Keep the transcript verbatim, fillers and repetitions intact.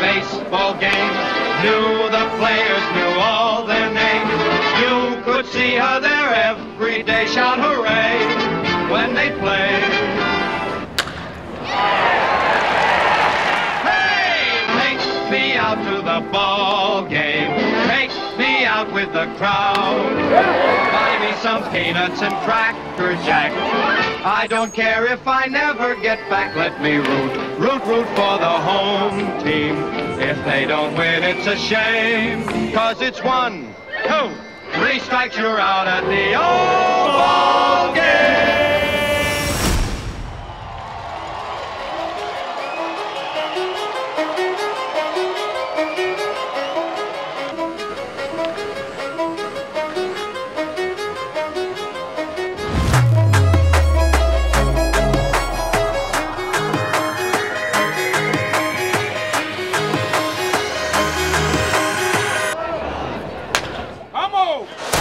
baseball game. Knew the players, knew all their names. You could see her there every day, shout hooray when they play. Hey, take me out to the ball game. Take me out with the crowd. Buy me some peanuts and Cracker Jack. I don't care if I never get back. Let me root, root, root for the home team. If they don't win, it's a shame. Cause it's one, two, three strikes, you're out at the old ball game. Vamos!